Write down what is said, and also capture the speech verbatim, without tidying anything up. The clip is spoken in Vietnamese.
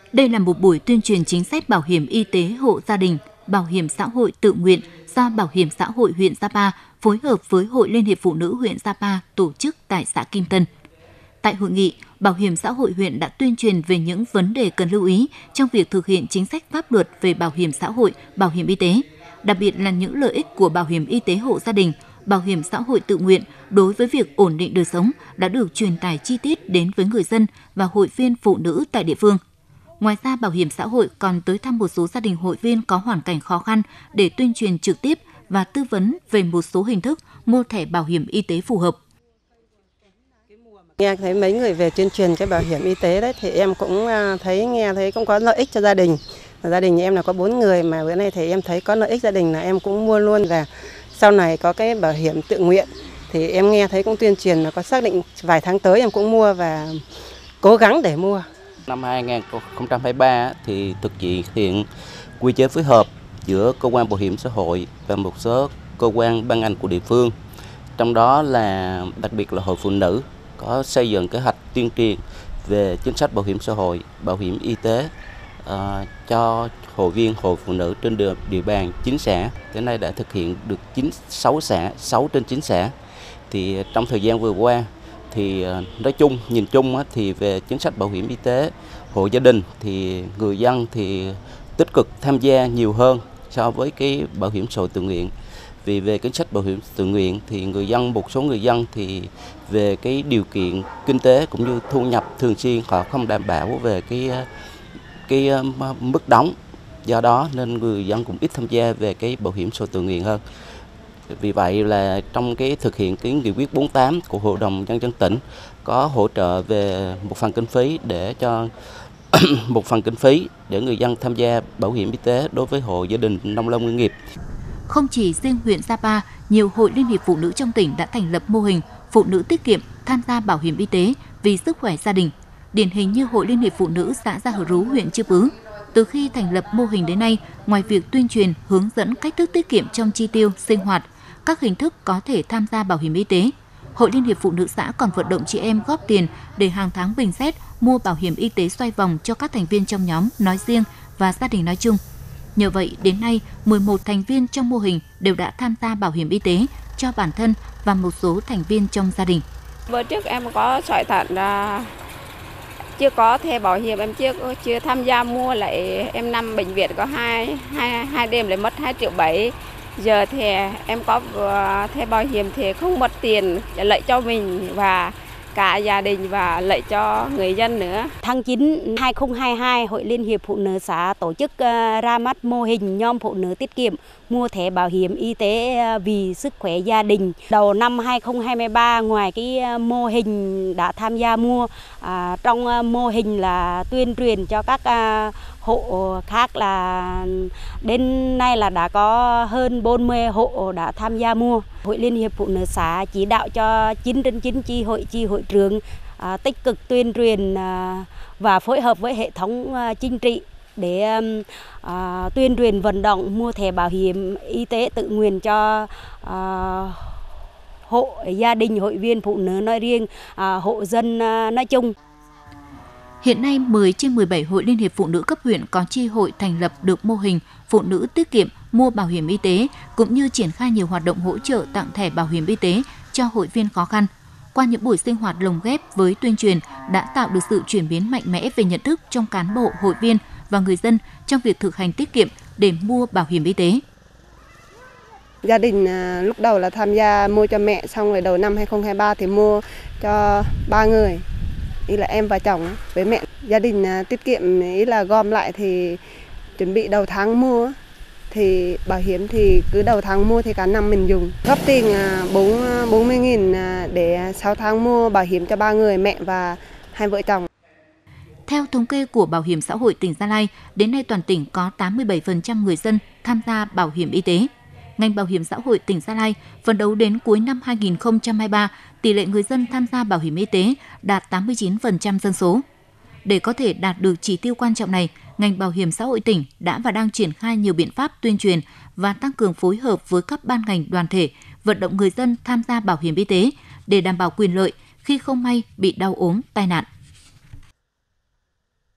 Đây là một buổi tuyên truyền chính sách bảo hiểm y tế hộ gia đình, bảo hiểm xã hội tự nguyện do Bảo hiểm xã hội huyện Sapa phối hợp với Hội Liên hiệp Phụ nữ huyện Sapa tổ chức tại xã Kim Tân. Tại hội nghị, Bảo hiểm xã hội huyện đã tuyên truyền về những vấn đề cần lưu ý trong việc thực hiện chính sách pháp luật về bảo hiểm xã hội, bảo hiểm y tế, đặc biệt là những lợi ích của bảo hiểm y tế hộ gia đình, bảo hiểm xã hội tự nguyện đối với việc ổn định đời sống đã được truyền tải chi tiết đến với người dân và hội viên phụ nữ tại địa phương. Ngoài ra, Bảo hiểm xã hội còn tới thăm một số gia đình hội viên có hoàn cảnh khó khăn để tuyên truyền trực tiếp và tư vấn về một số hình thức mua thẻ bảo hiểm y tế phù hợp. Nghe thấy mấy người về tuyên truyền cái bảo hiểm y tế đấy thì em cũng thấy nghe thấy cũng có lợi ích cho gia đình. Gia đình em là có bốn người mà bữa nay thì em thấy có lợi ích gia đình là em cũng mua luôn, và sau này có cái bảo hiểm tự nguyện thì em nghe thấy cũng tuyên truyền là có xác định vài tháng tới em cũng mua và cố gắng để mua. Năm hai nghìn không trăm hai mươi ba thì thực hiện quy chế phối hợp giữa cơ quan bảo hiểm xã hội và một số cơ quan ban ngành của địa phương. Trong đó là đặc biệt là Hội Phụ nữ có xây dựng kế hoạch tuyên truyền về chính sách bảo hiểm xã hội, bảo hiểm y tế uh, cho hội viên hội phụ nữ trên địa, địa bàn chín xã. Đến nay đã thực hiện được chín, sáu xã, sáu trên chín xã. Thì trong thời gian vừa qua thì nói chung, nhìn chung thì về chính sách bảo hiểm y tế hộ gia đình thì người dân thì tích cực tham gia nhiều hơn so với cái bảo hiểm xã hội tự nguyện. Vì về chính sách bảo hiểm tự nguyện thì người dân, một số người dân thì về cái điều kiện kinh tế cũng như thu nhập thường xuyên họ không đảm bảo về cái cái mức đóng. Do đó nên người dân cũng ít tham gia về cái bảo hiểm xã hội tự nguyện hơn. Vì vậy là trong cái thực hiện cái nghị quyết bốn mươi tám của Hội đồng Nhân dân tỉnh có hỗ trợ về một phần kinh phí để cho một phần kinh phí để người dân tham gia bảo hiểm y tế đối với hộ gia đình nông lâm ngư nghiệp. Không chỉ riêng huyện Sapa, nhiều hội liên hiệp phụ nữ trong tỉnh đã thành lập mô hình phụ nữ tiết kiệm tham gia bảo hiểm y tế vì sức khỏe gia đình. Điển hình như Hội Liên hiệp Phụ nữ xã Gia Hờ Rú, huyện Chư Pứ. Từ khi thành lập mô hình đến nay, ngoài việc tuyên truyền, hướng dẫn cách thức tiết kiệm trong chi tiêu, sinh hoạt, các hình thức có thể tham gia bảo hiểm y tế, Hội Liên hiệp Phụ nữ xã còn vận động chị em góp tiền để hàng tháng bình xét mua bảo hiểm y tế xoay vòng cho các thành viên trong nhóm nói riêng và gia đình nói chung. Nhờ vậy, đến nay, mười một thành viên trong mô hình đều đã tham gia bảo hiểm y tế cho bản thân và một số thành viên trong gia đình. Bữa trước em có sỏi thận, chưa có thẻ bảo hiểm, em chưa chưa tham gia mua, lại em nằm bệnh viện có hai hai hai đêm lại mất hai triệu bảy. Giờ thì em có thẻ bảo hiểm thì không mất tiền để lợi cho mình và cả gia đình và lợi cho người dân nữa. Tháng chín năm hai nghìn không trăm hai mươi hai, Hội Liên hiệp Phụ nữ xã tổ chức ra mắt mô hình nhóm phụ nữ tiết kiệm mua thẻ bảo hiểm y tế vì sức khỏe gia đình. Đầu năm hai nghìn không trăm hai mươi ba, ngoài cái mô hình đã tham gia mua, à, trong mô hình là tuyên truyền cho các à, hộ khác là đến nay là đã có hơn bốn mươi hộ đã tham gia mua. Hội Liên hiệp Phụ nữ xã chỉ đạo cho chín trên chín chi hội, chi hội trưởng à, tích cực tuyên truyền à, và phối hợp với hệ thống à, chính trị để à, tuyên truyền vận động mua thẻ bảo hiểm y tế tự nguyện cho à, hộ gia đình, hội viên phụ nữ nói riêng, à, hộ dân à, nói chung. Hiện nay, mười trên mười bảy hội liên hiệp phụ nữ cấp huyện có chi hội thành lập được mô hình phụ nữ tiết kiệm mua bảo hiểm y tế, cũng như triển khai nhiều hoạt động hỗ trợ tặng thẻ bảo hiểm y tế cho hội viên khó khăn. Qua những buổi sinh hoạt lồng ghép với tuyên truyền đã tạo được sự chuyển biến mạnh mẽ về nhận thức trong cán bộ, hội viên và người dân trong việc thực hành tiết kiệm để mua bảo hiểm y tế. Gia đình lúc đầu là tham gia mua cho mẹ, xong rồi đầu năm hai nghìn không trăm hai mươi ba thì mua cho ba người. Ý là em và chồng với mẹ. Gia đình tiết kiệm, ý là gom lại thì chuẩn bị đầu tháng mua, thì bảo hiểm thì cứ đầu tháng mua thì cả năm mình dùng. Góp tiền bốn mươi nghìn để sáu tháng mua bảo hiểm cho ba người, mẹ và hai vợ chồng. Theo thống kê của Bảo hiểm xã hội tỉnh Gia Lai, đến nay toàn tỉnh có tám mươi bảy phần trăm người dân tham gia bảo hiểm y tế. Ngành Bảo hiểm xã hội tỉnh Gia Lai phấn đấu đến cuối năm hai nghìn không trăm hai mươi ba, tỷ lệ người dân tham gia bảo hiểm y tế đạt tám mươi chín phần trăm dân số. Để có thể đạt được chỉ tiêu quan trọng này, ngành Bảo hiểm xã hội tỉnh đã và đang triển khai nhiều biện pháp tuyên truyền và tăng cường phối hợp với các ban ngành đoàn thể, vận động người dân tham gia bảo hiểm y tế để đảm bảo quyền lợi khi không may bị đau ốm, tai nạn.